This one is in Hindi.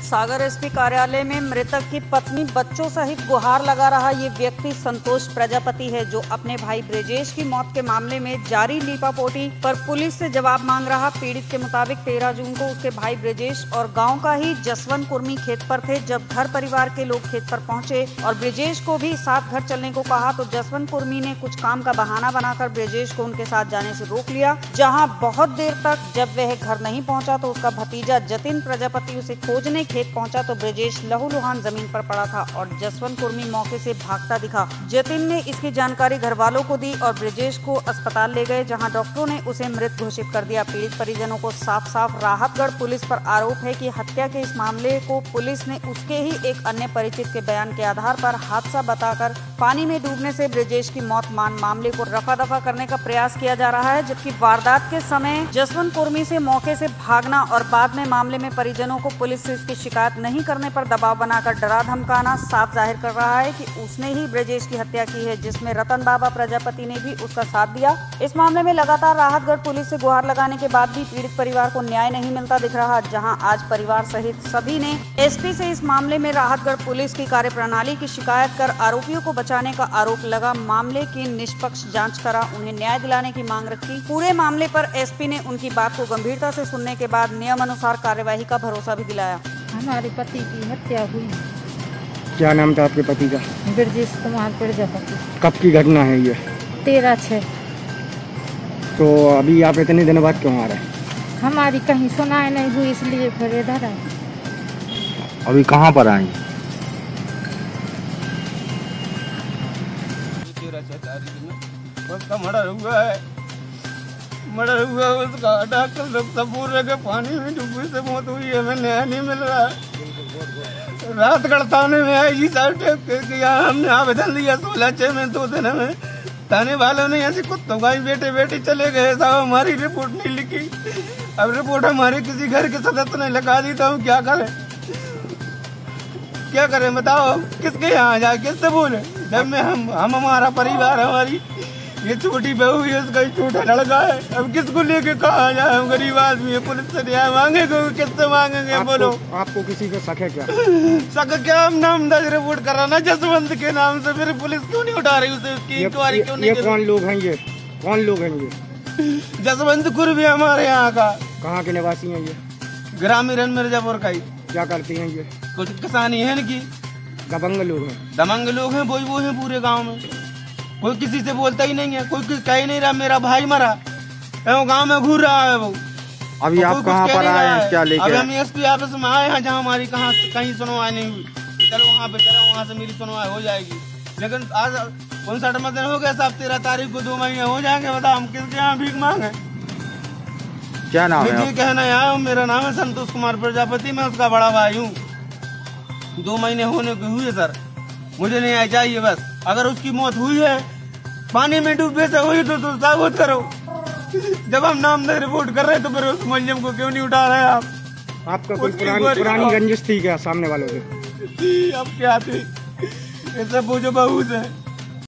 सागर एसपी कार्यालय में मृतक की पत्नी बच्चों सहित गुहार लगा रहा ये व्यक्ति संतोष प्रजापति है, जो अपने भाई ब्रजेश की मौत के मामले में जारी लीपापोती पर पुलिस से जवाब मांग रहा। पीड़ित के मुताबिक 13 जून को उसके भाई ब्रजेश और गांव का ही जसवंत कुर्मी खेत पर थे। जब घर परिवार के लोग खेत पर पहुंचे और ब्रजेश को भी साथ घर चलने को कहा तो जसवंत कुर्मी ने कुछ काम का बहाना बनाकर ब्रजेश को उनके साथ जाने से रोक लिया। जहाँ बहुत देर तक जब वह घर नहीं पहुँचा तो उसका भतीजा जतिन प्रजापति उसे खोजने खेत पहुंचा तो ब्रजेश लहूलुहान जमीन पर पड़ा था और जसवंत कुर्मी मौके से भागता दिखा। जतिन ने इसकी जानकारी घर वालों को दी और ब्रजेश को अस्पताल ले गए, जहां डॉक्टरों ने उसे मृत घोषित कर दिया। पीड़ित परिजनों को साफ साफ राहतगढ़ पुलिस पर आरोप है कि हत्या के इस मामले को पुलिस ने उसके ही एक अन्य परिचित के बयान के आधार पर हादसा बताकर पानी में डूबने से ब्रजेश की मौत मान मामले को रफा दफा करने का प्रयास किया जा रहा है, जबकि वारदात के समय जसवंत कुर्मी से मौके से भागना और बाद में मामले में परिजनों को पुलिस से इसकी शिकायत नहीं करने पर दबाव बनाकर डरा धमकाना साफ जाहिर कर रहा है कि उसने ही ब्रजेश की हत्या की है, जिसमें रतन बाबा प्रजापति ने भी उसका साथ दिया। इस मामले में लगातार राहतगढ़ पुलिस से गुहार लगाने के बाद भी पीड़ित परिवार को न्याय नहीं मिलता दिख रहा, जहां आज परिवार सहित सभी ने एसपी से इस मामले में राहतगढ़ पुलिस की कार्यप्रणाली की शिकायत कर आरोपियों को बचाने का आरोप लगा। मामले की निष्पक्ष जाँच करा, उन्हें न्याय दिलाने की मांग रखी। पूरे मामले पर एसपी ने उनकी बात को गंभीरता से सुनने के बाद नियम अनुसार कार्यवाही का भरोसा भी दिलाया। हमारे पति की हत्या हुई। क्या नाम था आपके पति का? ब्रजेश कुमार प्रजापति। कब की घटना है ये? 13/6। तो अभी आप इतने दिन बाद क्यों आ रहे हैं? हमारी कहीं सुनाई नहीं हुई, इसलिए फिर इधर आए। अभी कहाँ पर आए? 13 मर्डर हुआ है। उसका डॉक्टर लोग सब बोल रहे कि पानी में डूबने से मौत हुई है। हमें न्याय नहीं मिल रहा है। राहतगढ़ थाने में है ये यहाँ हमने आवेदन दिया 16/6 में 2 दिन में। थाने वालों ने ऐसे कुत्तों का बेटे बेटी चले गए, साहब हमारी रिपोर्ट नहीं लिखी। अब रिपोर्ट हमारे किसी घर के सदस्य ने लगा दी तो हम क्या करें? क्या करें बताओ? किसके यहाँ जाए, किससे बोले? जब में हम हमारा परिवार, हमारी ये छोटी बहू है, उसका छोटा लड़का है। अब किसको लेके कहाँ जाए? हम गरीब आदमी है, पुलिस से न्याय मांगेंगे, किससे मांगेंगे? बोलो। आपको किसी पे शक है क्या? शक क्या? हम नाम दर्ज रिपोर्ट कर रहा ना जसवंत के नाम से, फिर पुलिस क्यों नहीं उठा रही उसे? उसकी इंक्वायरी क्यों नहीं? ये कौन लोग हैं? ये कौन लोग हैं? ये जसवंत कुर्मी हमारे यहाँ का। कहाँ के निवासी हैं ये? ग्रामीण मिर्जापुर का ही। क्या करते हैं ये? कुछ किसानी है इनकी। दबंग लोग हैं। दबंग लोग हैं, वो हैं पूरे गाँव में। कोई किसी से बोलता ही नहीं है, कोई कह ही नहीं रहा मेरा भाई मरा, गांव में घूर रहा है वो। अभी आप कहाँ पर आए हैं? क्या लेके? अभी हम एसपी ऑफिस में आए हैं, जहाँ हमारी कहीं सुनवाई नहीं हुई। चलो वहाँ पे चलो, वहाँ से मेरी सुनवाई हो जाएगी। लेकिन आज 59 दिन हो गए साहब, 13 तारीख को 2 महीने हो जाएंगे। बताओ हम किसके यहाँ भीख मांगे? क्या नाम है? कहना है, मेरा नाम है संतोष कुमार प्रजापति, मैं उसका बड़ा भाई हूँ। 2 महीने होने को हुए सर, मुझे नहीं आई चाहिए बस। अगर उसकी मौत हुई है पानी में डूबने से हुई तो साबित करो। जब हम नाम रिपोर्ट कर रहे हैं तो फिर उस मुलजिम को क्यों नहीं उठा रहे आप? आपका कोई पुरानी रंजिश थी क्या सामने वालों से? अब क्या थी? ये सब वो जो बहू से